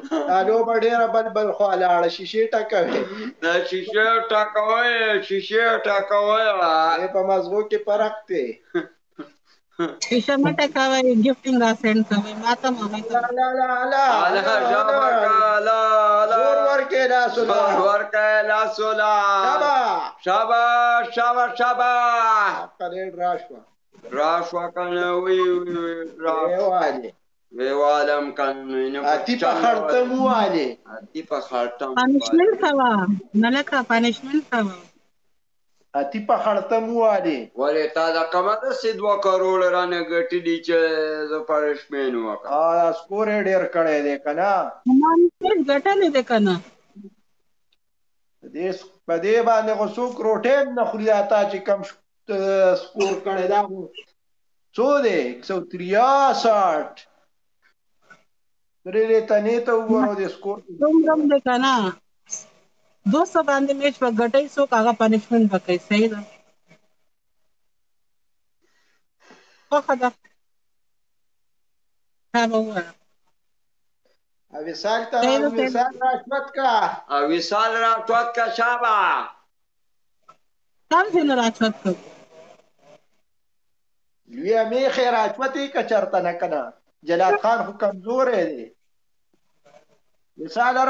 دا لوبه ډېره بل خوا لاړه شیشې ټکوي د شیشې ټکوي په مزغو کې فرق دی شیشه مه ټکوئ ګفټینګ را سینډ کوئ ما ته مامې ته زور ورکې لاسونه شاباش قلیل راشوه کنه ویوالم کنه اتی په خړتم والی پانشمنټ کوه ملکه پانشمنټ کوه اتی په خړتم والی ولې تا دا کمه داسې 2 کروړ رانه ګټلي چې زه پنشمنټ وکړم سکور یې ډېر کړی دی که نه ما ګټلی دی که نه په دې باندې خو څوک روټۍ هم نه خوري دا تا چې کم سکور کړی دا خو څو دی 163 درې تنې ته وګورو د سکور دومره هم دی که نه 200 باندې میچ به ګټئ څوک هغه پنشمنټ به کوي صحیح ده خوښه ده تا به ووایه وصال ته وصال راچوت کا شابه کوم ځای نه راچوت کوو لویه میخې راچوتې که چېرته نه که نه جلال خان خو کمزوری دی وصال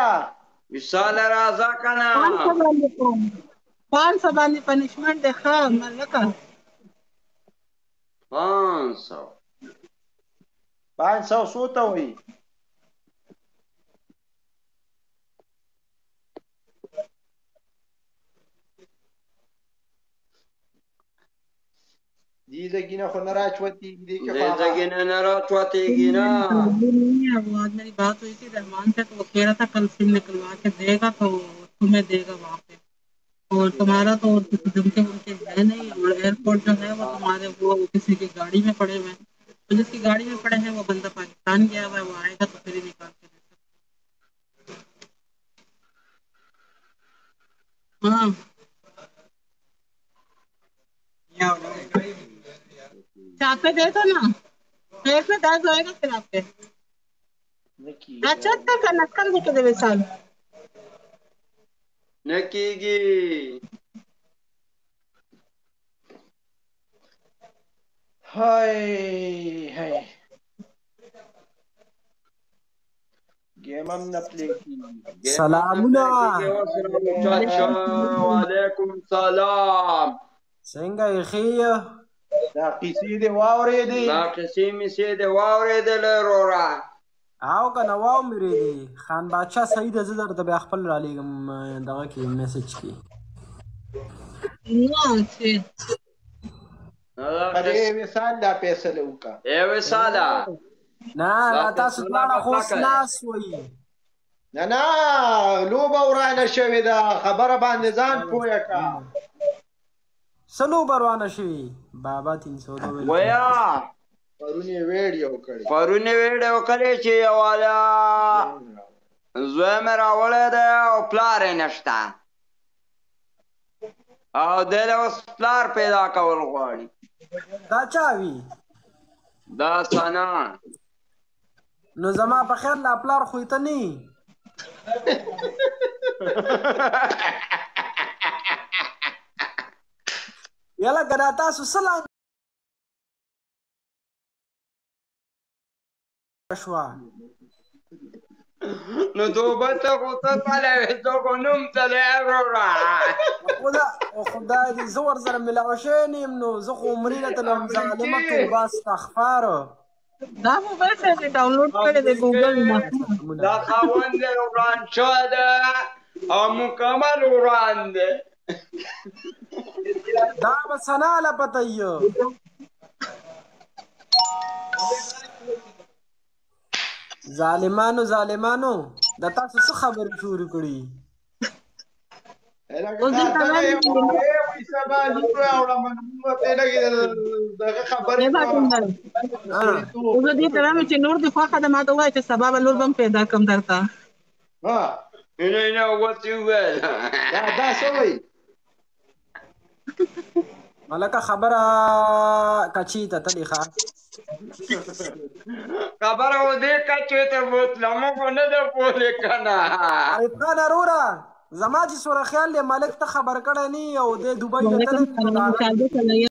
راځه که نه 500 باندې پنشمنټ دی ښه ملکه 500 څو ته وایي دې ځګي نه خو نه راچوتېږي نه راچوتېږي نه मेरी बात हुई थी रहमान से तो वो कह रहा था कल सिम निकलवा के देगा तो तुम्हें देगा वहाँ पे और तुम्हारा तो धमके वमके है नहीं और एयरपोर्ट जो है वो तुम्हारे वो किसी की गाड़ी में पड़े हुए हैं तो जिसकी गाड़ी में पड़े हैं वो बंदा पाकिस्तान गया हुआ है वो आएगा तो फिर ही निकाल के दे सकते हाँ चापे दे दो ना पेट में दर्द होएगा फिर आपके अच्छा का नक्कल देके दे विशाल नकीगी हाय गेम हम न प्ले की سلامونه وعلیکم سلام څنګه یې ښه دا قصې دې واورېدې دا قصې مې دې واورېدلې وروره او که نه واورېدې خان باچا صحیح ده زه درته بیا خپل رالیږم دغه کې میسج کې وصال دا فیصله وکړه وصاله نه تاسو دواړه خو اوس ناست وایي نه لوبه ورانه شوې ده خبره باندې ځان پوه کړه څه لوبه روانه شوې بابا 302 ویا پرون یې ویډیو کړی چې یواله زوی مې راوړی دی او پلار یې نشته او دی له اوس پلار پیدا کول غواړي دا چا وي دا ثنا نو زما په خیر لا پلار خو ته نه یالا ګنا تاسو سلام شوا نو توبه ته خو ته تللی ته خو نوم تللی وروره خدای دې زه ورسره ملاو شوی نه یم نو زه خو عمرې نه تلم ظالمه توبه استغفار دا موبایل څنګه ډاونلوډ کړی دی ګوګل نه دا خاوند دی وران شوی دی او مکمل وران دی دا به ثنا له پته یو ظالمانو دا تاسو څه خبرې شروع کړي زه دې ته وایم چې نور دې خوښه ده ما ته ووایه چې سبا به لور به هم پیدا کړم درته نه ورته وویل دا څه وایي ملکه خبره کچی ته تلې ښه خبره و دې کچې ته بوتله موږ نه ده پوهې که نه عارف خان اروره زما چې سوره خیال دی ملک ته خبر کړی نه یې او دی دوبۍ ته تللی